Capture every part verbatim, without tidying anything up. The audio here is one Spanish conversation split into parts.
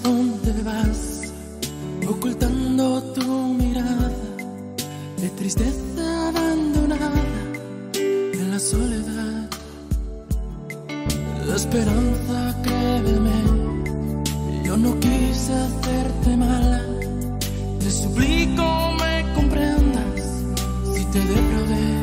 dónde vas, ocultando tu mirada de tristeza abandonada en la soledad. Esperanza, créeme, yo no quise hacerte mal. Te suplico me comprendas si te defraudé.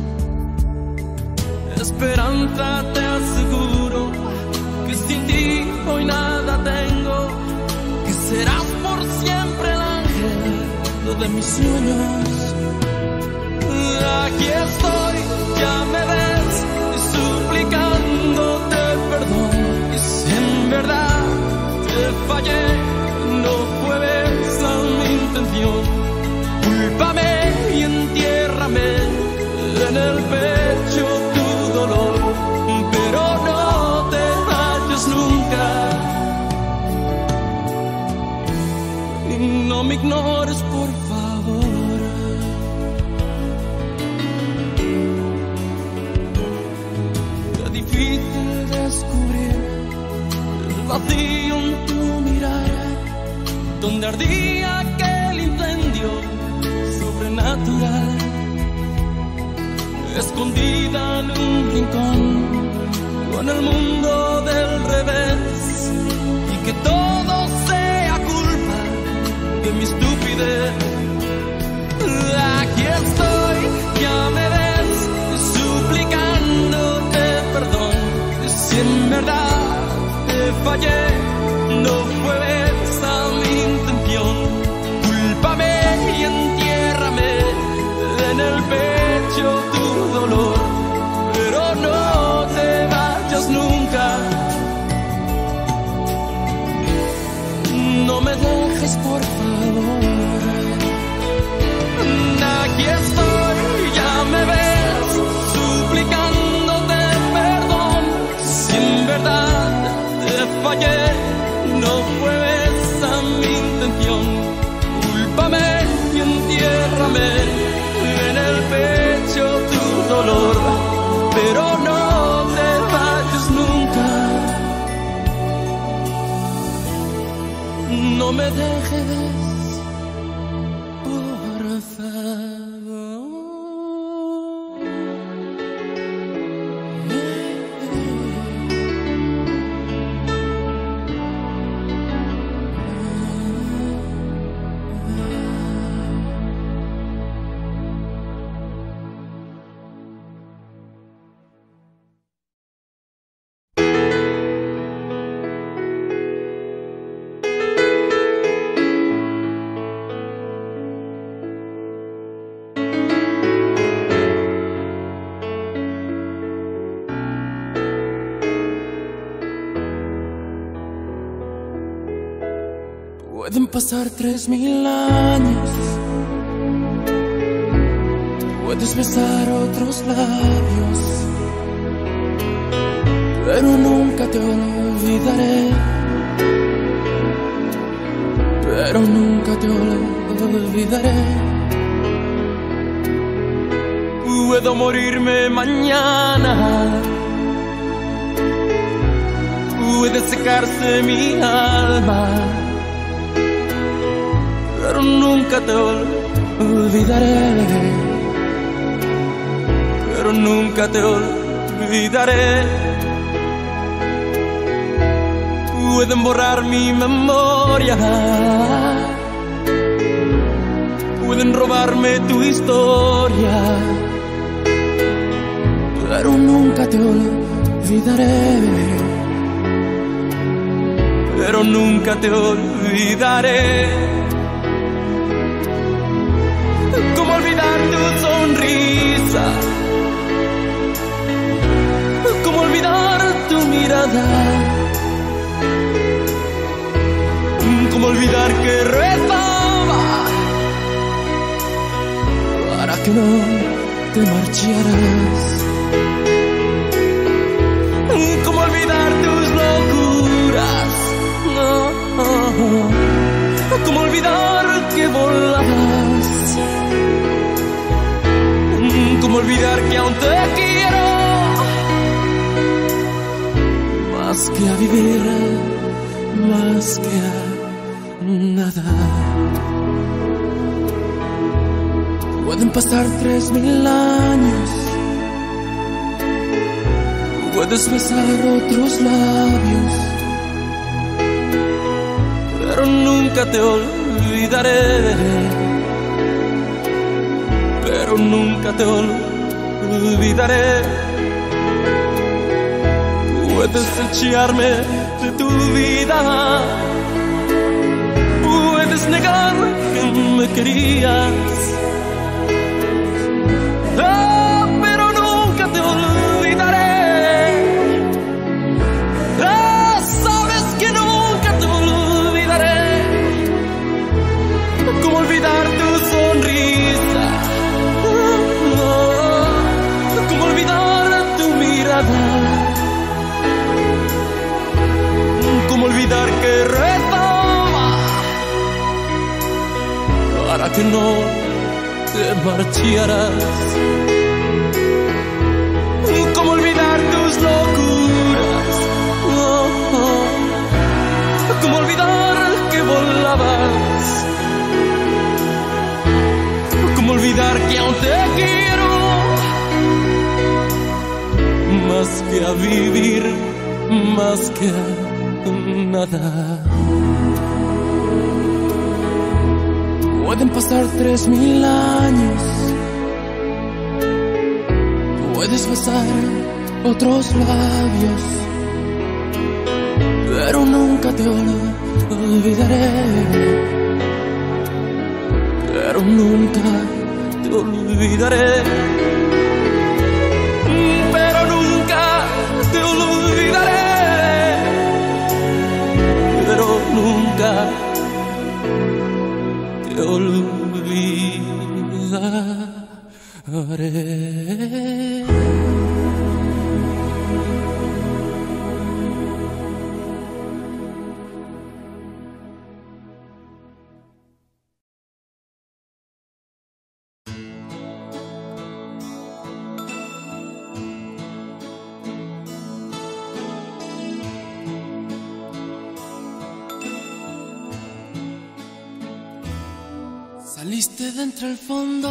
Esperanza, te aseguro que sin ti hoy nada tengo, que serás por siempre el ángel de mis sueños. Aquí estoy, ya me ves, suplicándote perdón. Y si en verdad te fallé, no fue esa mi intención. Cúlpame y entiérrame en el pecho tu dolor, pero no te vayas nunca y no me ignores, por favor. Es difícil descubrir el vacío en tu mirada, donde ardía aquel incendio sobrenatural, escondida en un rincón con el mundo del revés, y que todo sea culpa de mi estupidez. Aquí estoy, ya me ves, suplicándote perdón. Si en verdad te fallé, no fue esa mi intención. Cúlpame y entiérrame en el pecho tu dolor, pero no te vayas nunca, no me dejes, por favor. Aquí estoy, ya me ves, suplicándote perdón. Si en verdad te fallé, no fue esa mi intención. Cúlpame y entiérrame en el pecho tu dolor, pero no te vayas nunca, no me dejes, por favor. Pueden pasar tres mil años, puedes besar otros labios, pero nunca te olvidaré, pero nunca te olvidaré. Puedo morirme mañana, puede secarse mi alma, pero nunca te olvidaré, pero nunca te olvidaré. Pueden borrar mi memoria, pueden robarme tu historia, pero nunca te olvidaré, pero nunca te olvidaré. ¿Cómo olvidar tu sonrisa? ¿Cómo olvidar tu mirada? ¿Cómo olvidar que rezaba para que no te marcharas? ¿Cómo olvidar tus locuras? No, no, no. ¿Cómo olvidar que volabas? ¿Cómo olvidar que aún te quiero más que a vivir, más que a nada. Pueden pasar tres mil años, puedes besar otros labios, pero nunca te olvidaré, pero nunca te olvidaré. Puedes echarme de tu vida, puedes negar que me querías, ah, pero nunca te olvidaré. Ah, sabes que nunca te olvidaré. ¿Cómo olvidar tu sonrisa? Ah, ¿cómo olvidar tu mirada? ¿Cómo olvidar que rezaba para que no te marcharas? ¿Cómo olvidar tus locuras? Oh, oh. ¿Cómo olvidar que volabas? ¿Cómo olvidar que aún te quiero más que a vivir, más que a nada? Pueden pasar tres mil años, puedes besar otros labios, pero nunca te olvidaré, pero nunca te olvidaré, pero nunca te olvidaré. Pero nunca te olvidaré. Saliste de entre el fondo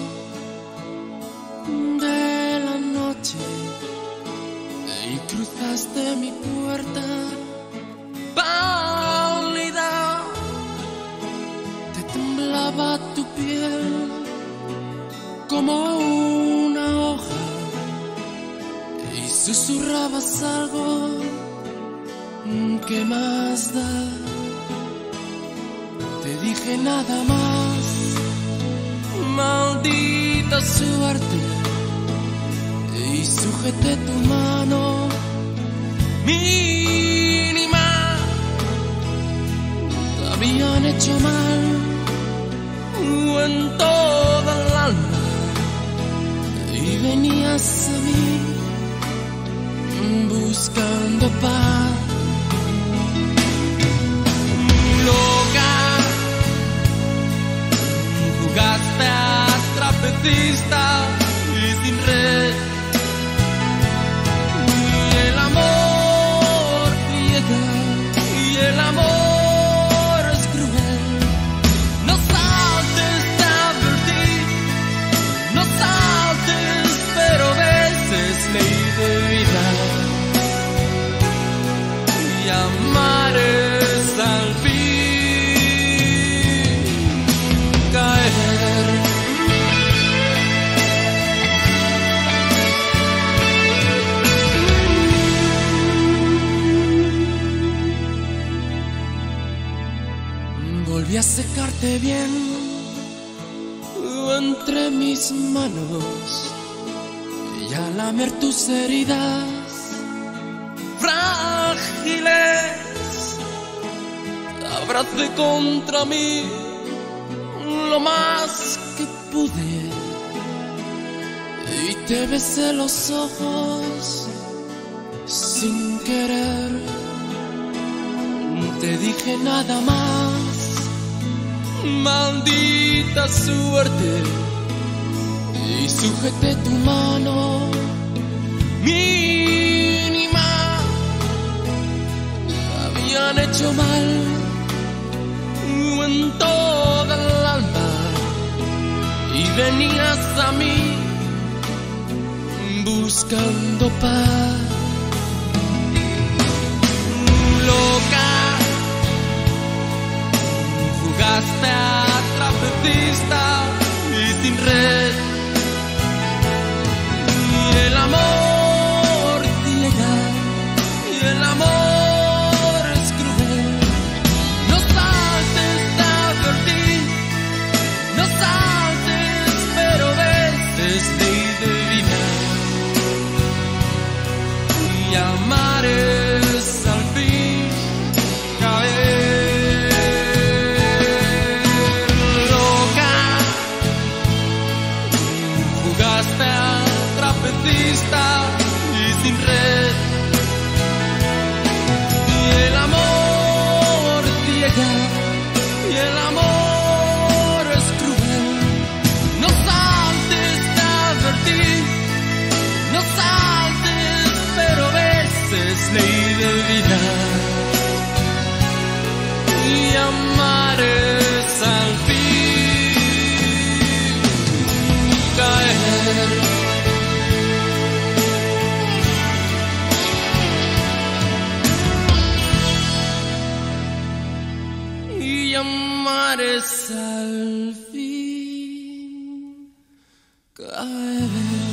de la noche y cruzaste mi puerta pálida. Te temblaba tu piel como una hoja y susurrabas algo. ¿Qué más da? Te dije nada más, maldita suerte, y sujeté tu mano mínima. Te habían hecho mal en toda el alma y venías a mí buscando paz. Loca, jugaste a trapecista y sin red, y el amor ciega, y el amor es cruel. No saltes, te advertí, no saltes, pero veces ley de vida, y amar es al fin caer. Volví a secarte bien entre mis manos y a lamer tus heridas frágiles. Te abracé contra mí lo más que pude y te besé los ojos sin querer. Te dije nada más, maldita suerte, y sujeté tu mano mínima. Habían hecho mal venías a mí buscando paz. Loca, jugaste a trapecista y sin red, y el amor ciega, y el amor es cruel. No saltes de advertir, no saltes, pero veces ley de vida, y amar es al fin caer. Loca, jugaste a trapecista y sin red, y el amor ciega, y el amor es cruel. No saltes de advertir, no saltes, pero veces ley de vida, y amar es al fin caer. Y amar es al fin caer.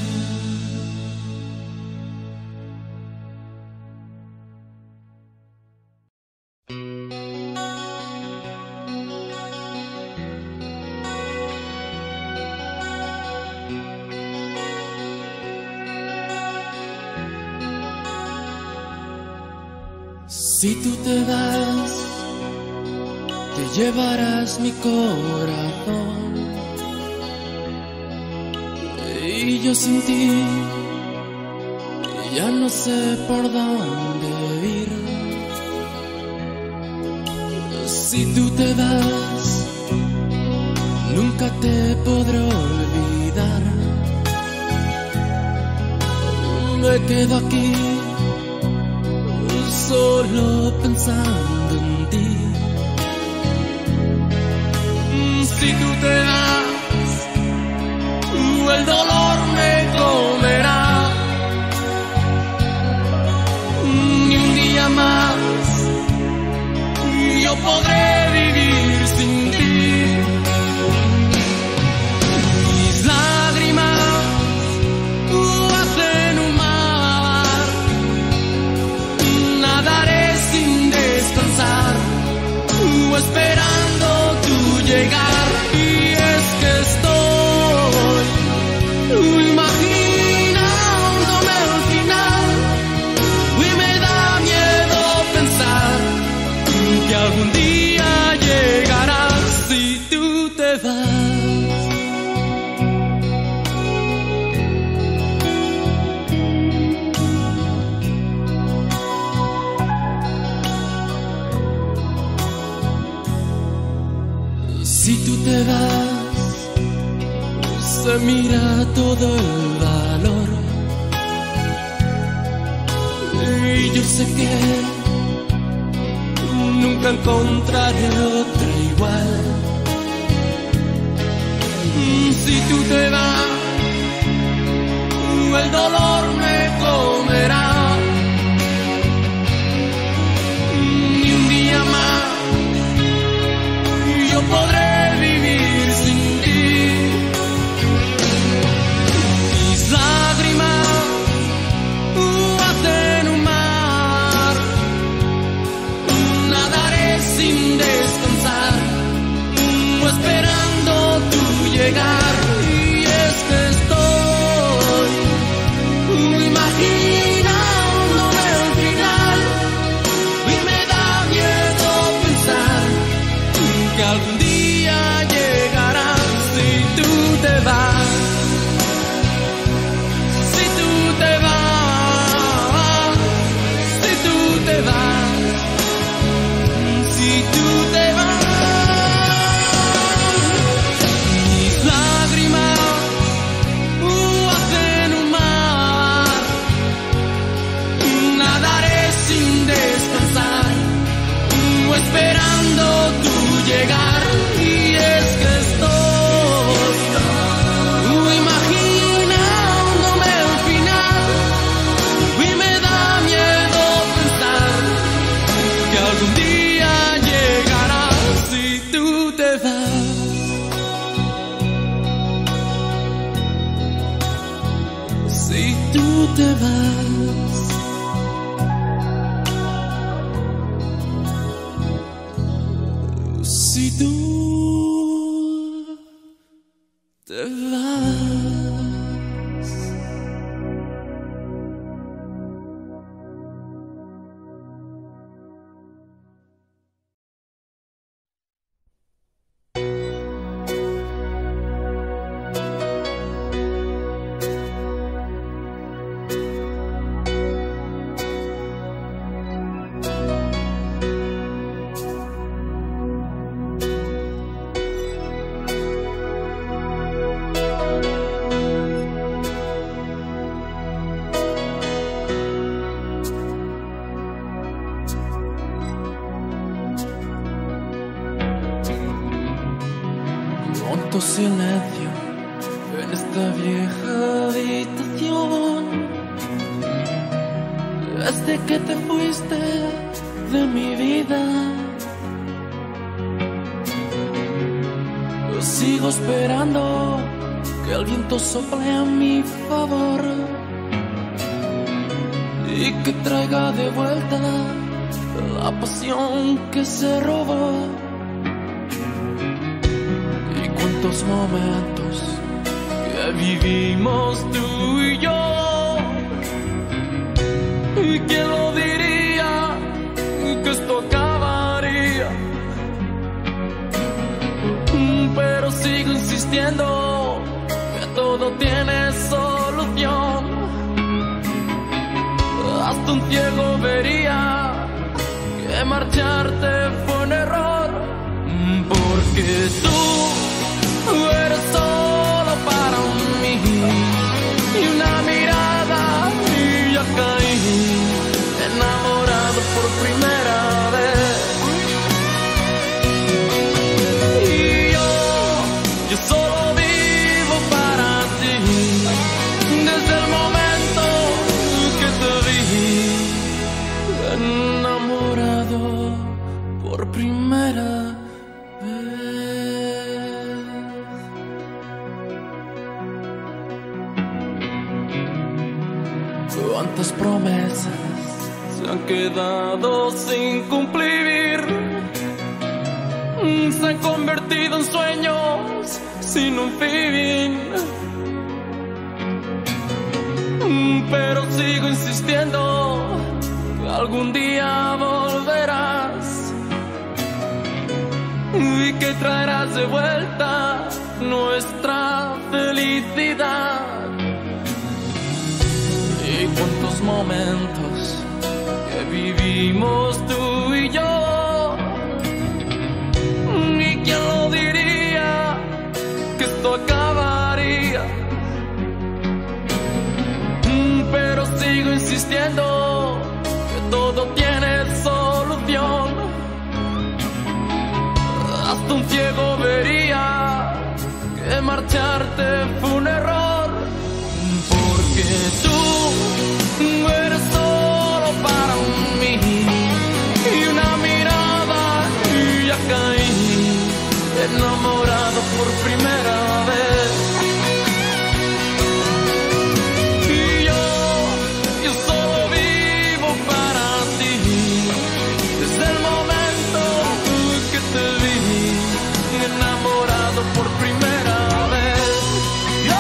Si tú te vas, te llevarás mi corazón, y yo sin ti ya no sé por dónde ir. Si tú te vas, nunca te podré olvidar. Me quedo aquí solo pensando en ti. Si tú te vas, el dolor me comerá. Ni un día más yo podré vivir sin ti. Mis lágrimas hacen un mar, nadaré sin descansar, esperando tu llegar. Y es que estoy imaginándome al final, y me da miedo pensar que algún día llegarás si tú te vas. Si tú te vas, se mira todo el valor, y yo sé que nunca encontraré otra igual. Si tú te vas, el dolor me comerá. Ni un día más yo podré vivir sin ti. Mis lágrimas hacen un mar, nadaré sin descansar, esperando tu llegar. Y es que estoy imaginándome al final, y me da miedo pensar que algún día llegarás si tú te vas. Si tú te vas, si tú te vas, si tú te vas. Mis lágrimas hacen un mar, nadaré sin descansar, esperando tu llegar. Y es que estoy te vas. Si tú te vas. Cuánto silencio en esta vieja habitación. Desde que te fuiste de mi vida, sigo esperando que el viento sople a mi favor y que traiga de vuelta la pasión que se robó. Cuántos momentos que vivimos tú y yo, y quién lo diría que esto acabaría. Pero sigo insistiendo que todo tiene solución. Hasta un ciego vería que marcharte fue un error, porque tú Tú eres solo para mí, y una mirada y ya caí, enamorado por primera vez. Y yo, yo solo vivo para ti, desde el momento que te vi, enamorado por primera vez. Cuántas promesas se han quedado sin cumplir, se han convertido en sueños sin un fin. Pero sigo insistiendo que algún día volverás y que traerás de vuelta nuestra felicidad. Y cuántos momentos que vivimos tú y yo, y quién lo diría que esto acabaría. Pero sigo insistiendo que todo tiene solución. Hasta un ciego vería que marcharte fue un error, porque tú eres solo para mí, y una mirada y ya caí, enamorado por primera vez. Y yo, yo solo vivo para ti, desde el momento que te vi, enamorado por primera vez. Yo,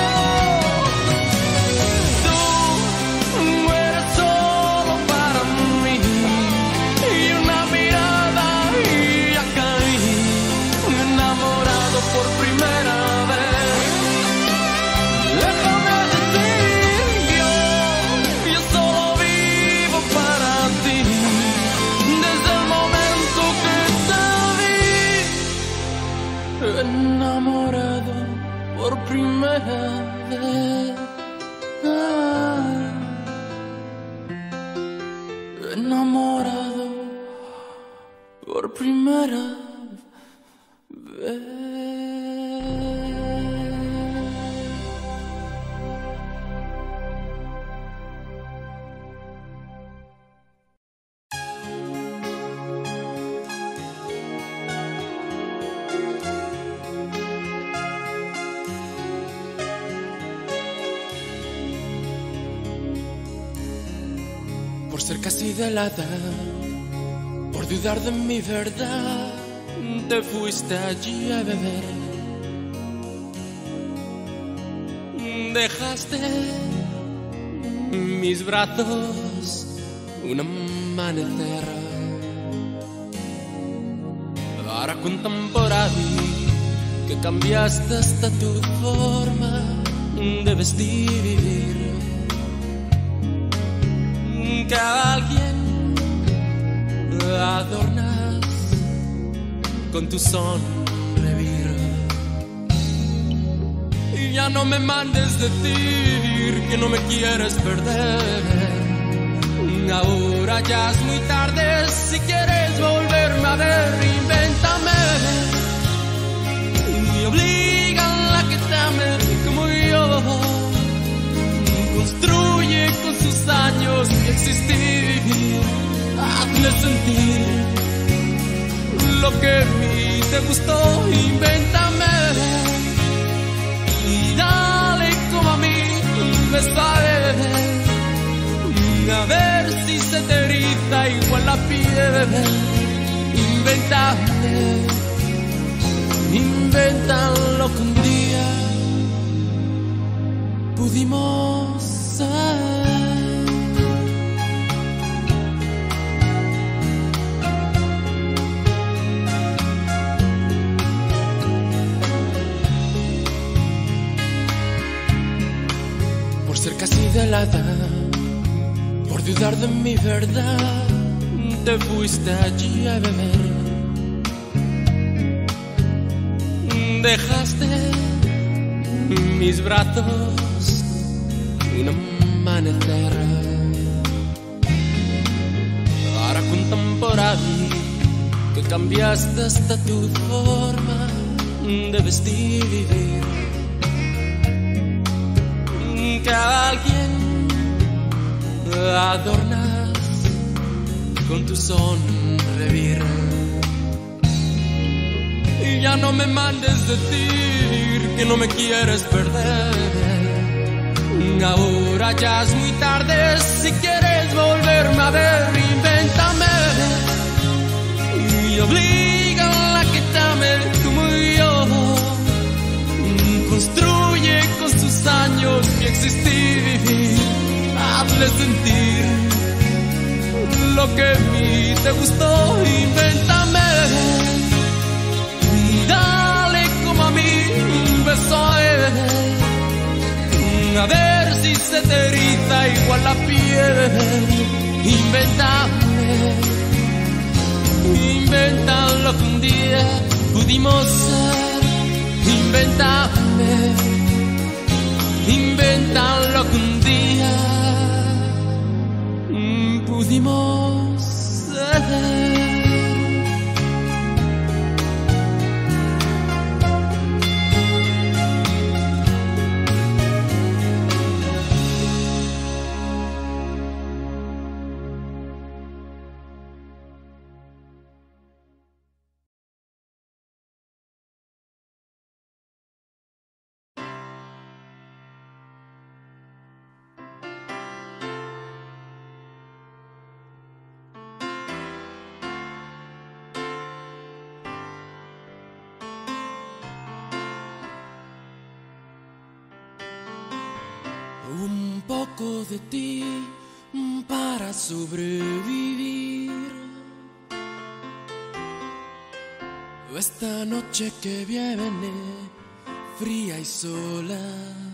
por primera vez, déjame decir, yo, yo solo vivo para ti, desde el momento que te vi, enamorado por primera vez, ah, enamorado por primera vez. ser casi de la edad, por dudar de mi verdad, te fuiste allí a beber. Dejaste mis brazos un amanecer. Ahora cuentan por ahí que cambiaste hasta tu forma de vestir y vivir, que a alguien adornas con tu sonreír. Y ya no me mandes decir que no me quieres perder. Ahora ya es muy tarde, si quieres volverme a ver, invéntame y obliga a la que te ame como yo. Construye con sus años mi existir, hazle sentir lo que a mí te gustó, invéntame y dale como a mí un beso a beber, a ver si se te eriza igual la piel. Invéntame, inventa lo que un día pudimos ser. Por ser casi de la edad, por dudar de mi verdad, te fuiste allí a beber. Dejaste mis brazos un amanecer. Ahora cuentan por ahí que cambiaste hasta tu forma de vestir y vivir, que a alguien adornas con tu sonreír. Y ya no me mandes decir que no me quieres perder. Ahora ya es muy tarde, si quieres volverme a ver, invéntame y obliga a la que te ame como yo. Construye con sus años mi existir, hazle sentir lo que a mí te gustó, invéntame y dale como a mí un beso a él, a ver si se te eriza igual la piel. Invéntame, inventa lo que un día pudimos ser, invéntame, inventa lo que un día pudimos ser. Un poco de ti para sobrevivir esta noche que viene fría y sola.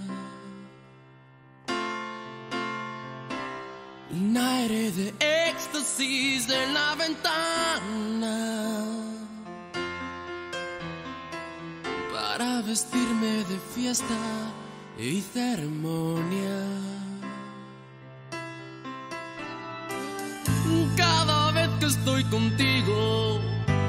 Un aire de éxtasis en la ventana para vestirme de fiesta y ceremonia. Cada vez que estoy contigo,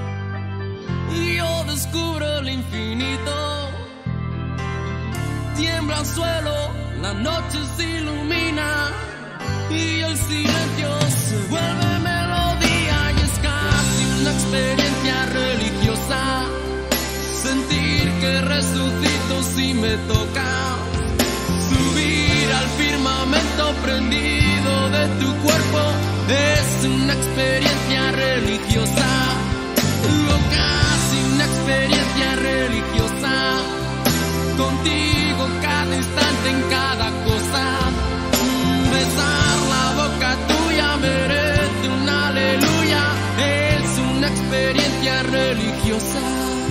yo descubro el infinito. Tiembla el suelo, la noche se ilumina y el silencio se vuelve melodía. Y es casi una experiencia religiosa sentir que resucito si me toca subir al firmamento prendido de tu cuerpo es una experiencia religiosa, o casi una experiencia religiosa. Contigo cada instante en cada cosa, besar la boca tuya merece un aleluya, es una experiencia religiosa.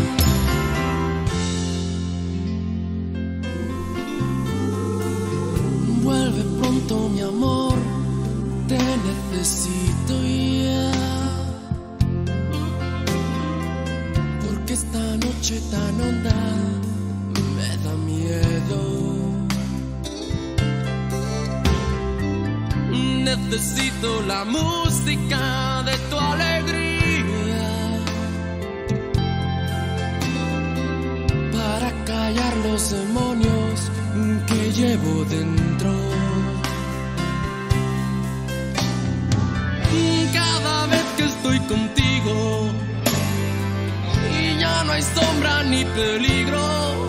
Vuelve pronto mi amor, te necesito ya, porque esta noche tan honda me da miedo. Necesito la música de tu alegría para callar los demonios que llevo dentro. Cada vez que estoy contigo y ya no hay sombra ni peligro,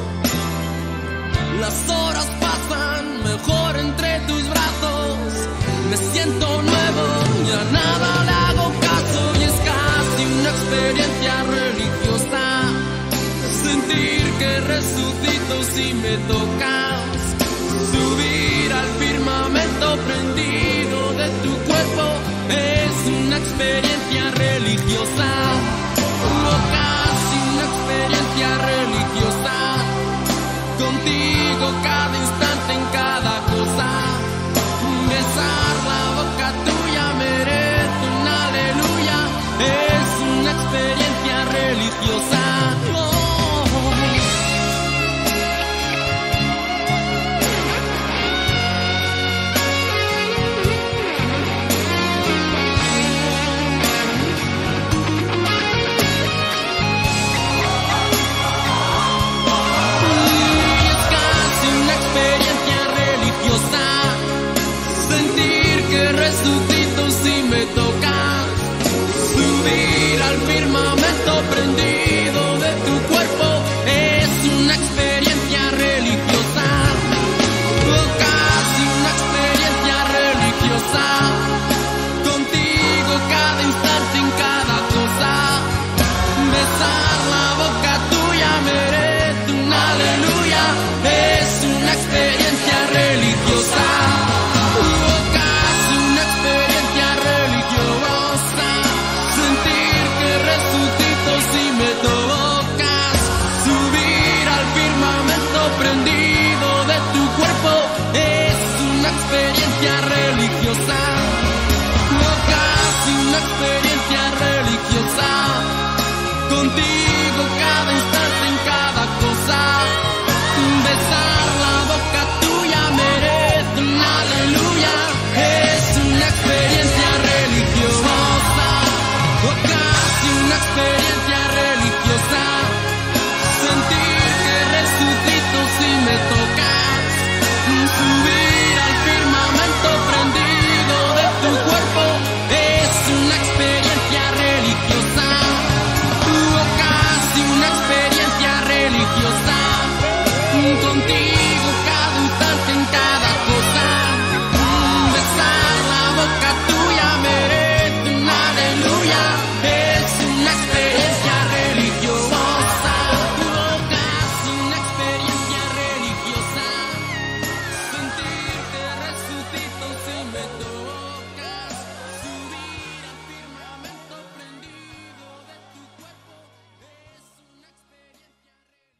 las horas pasan mejor entre tus brazos. Me siento nuevo, ya nada le hago caso y es casi una experiencia religiosa. Sentir que resucito si me tocas, subir al firmamento prendido de tu cuerpo, es una experiencia religiosa, o casi una experiencia religiosa. Contigo cada instante en cada cosa, besar la boca tuya merece un aleluya, es una experiencia religiosa. Oh. Sentir que resucito si me tocas, subir al firmamento prendido de tu cuerpo, es una experiencia religiosa, o casi una experiencia religiosa. Contigo cada instante en cada cosa, besar la boca tuya merece un aleluya, es una experiencia religiosa. Si me tocas, subir al firmamento prendido de tu cuerpo, es una experiencia religiosa, o casi una experiencia religiosa. Contigo cada instante en cada cosa, besar la boca tuya merece un aleluya, es una experiencia religiosa, o casi una experiencia religiosa. Sentir que resucito si me tocas, subir al firmamento prendido de tu cuerpo, es una experiencia religiosa, o casi una experiencia religiosa. Contigo cada instante en cada cosa, besar la boca tuya merece un aleluya, es una experiencia religiosa, o casi una experiencia religiosa. Sentir que resucito si me tocas, subir al firmamento prendido de tu cuerpo, es una experiencia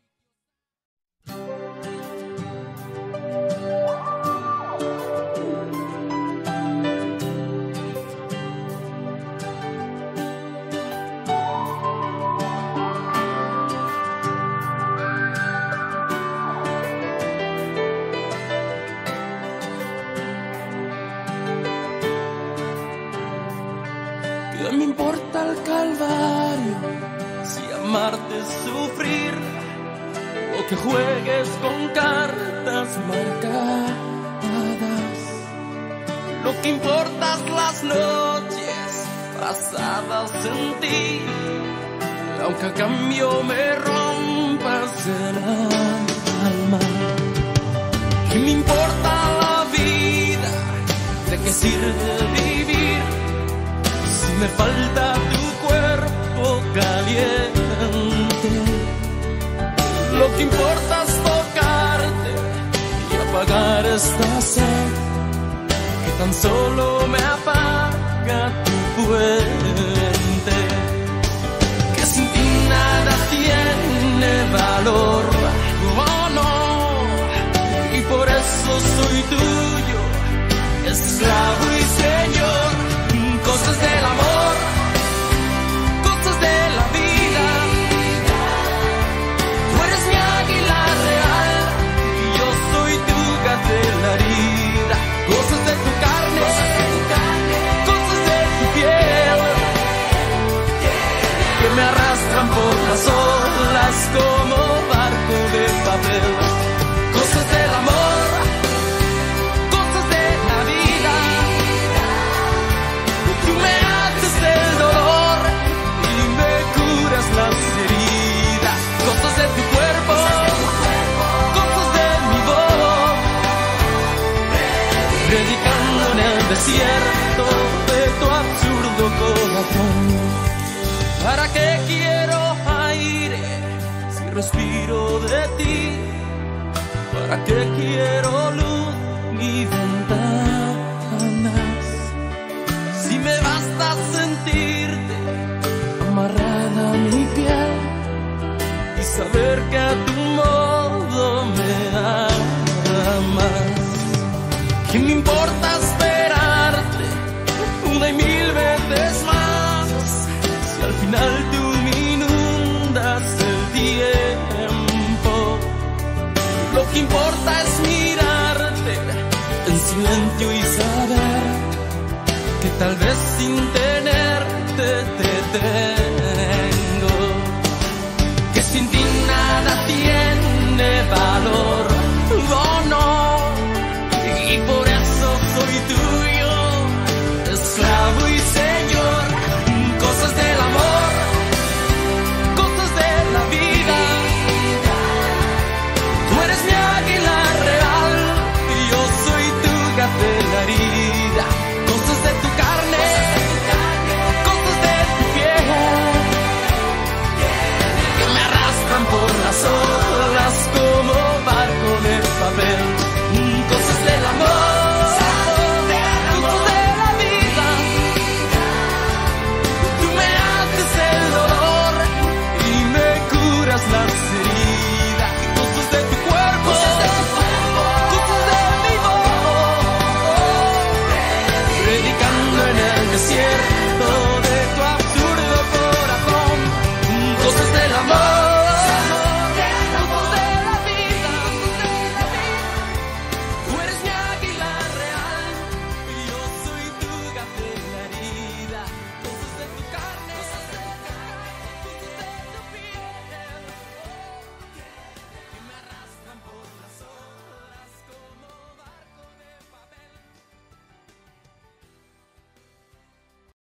¿qué me importa el calvario si amarte es sufrir? O que juegues con cartas marcadas. Lo que importa es las noches pasadas en ti, aunque a cambio me rompas el alma. ¿Qué me importa la vida? ¿De qué sirve vivir me falta tu cuerpo caliente. Lo que importa es tocarte y apagar esta sed que tan solo me apaga tu puente. Que sin ti nada tiene valor, oh no, y por eso soy tuyo, esclavo y señor. Cosas del amor, cosas de la vida. Tú eres mi águila real y yo soy tu gatela herida. Cosas de tu carne, cosas de tu piel, que me arrastran por las olas como barco de papel. Cosas del amor, cosas de la vida. Tú me haces el dolor y me curas las heridas. Cosas de tu cuerpo, cosas de mi voz, predicando en el desierto de tu absurdo corazón. ¿Para qué quiero aire si respiro de ti? ¿Para qué quiero luz ni ventanas si me basta sentirte amarrada a mi piel y saber que a tu modo me amas? ¿Qué me importa esperarte una y mil veces más si al final tú me inundas el tiempo? Lo que importa es mirarte en silencio y saber que tal vez sin tenerte te tengo, que sin ti